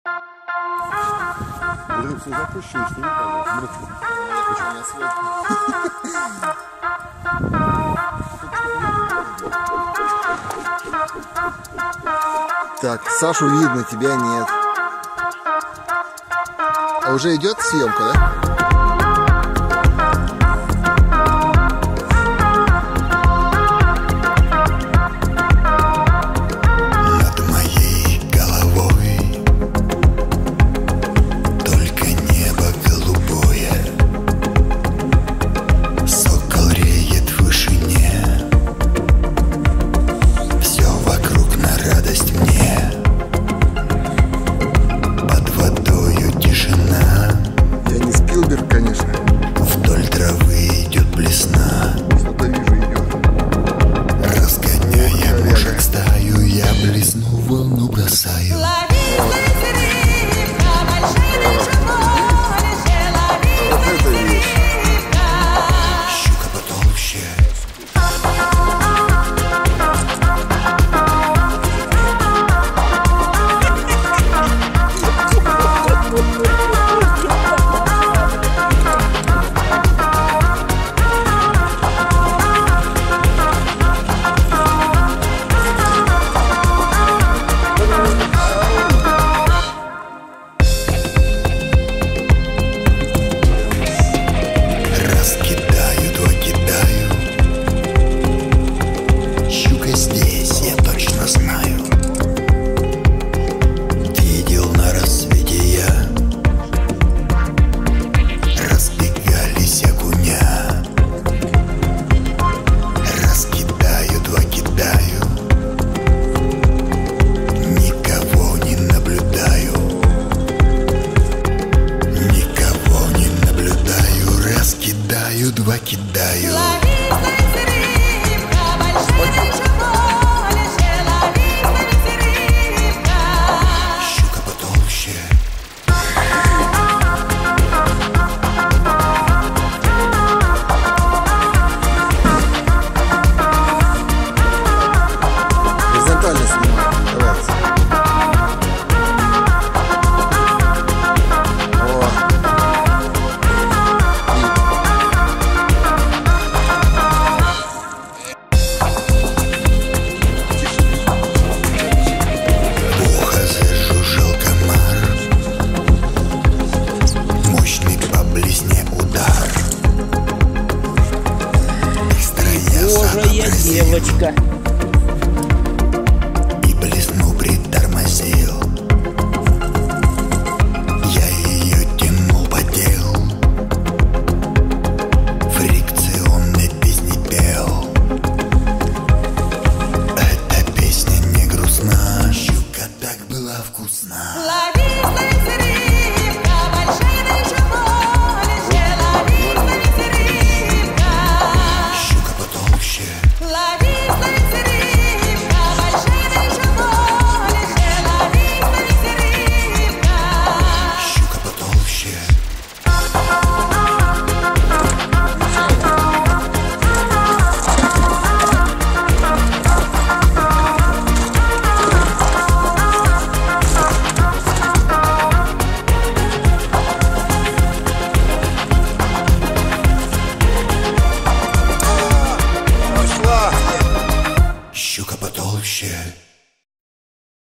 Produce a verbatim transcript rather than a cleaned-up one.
Блин, все запущено, сними, пожалуйста. Я хочу на свет. Так, Сашу видно, тебя нет. А уже идет съемка, да? Конечно. Вдоль травы идет блесна. Что-то вижу, идет. Разгоняя мушек стаю, я блесну, волну бросаю. Вот это вещь. Щука потолще. Раскидаю, докидаю. Щука здесь, я точно знаю. Видел на рассвете я. Разбегались окуня. Раскидаю, докидаю. Никого не наблюдаю. Никого не наблюдаю. Раскидаю, два кидаю. Щука потолще. Горизонтально снимаю. Давайте. О. Ухо зажужжал комар. Мощный по блесне удар. Быстро я Божая девочка. и блесну притормозил. Я ее тянул, потел. Фрикционной песни пел. Эта песня не грустна. Щука так была вкусна. La vista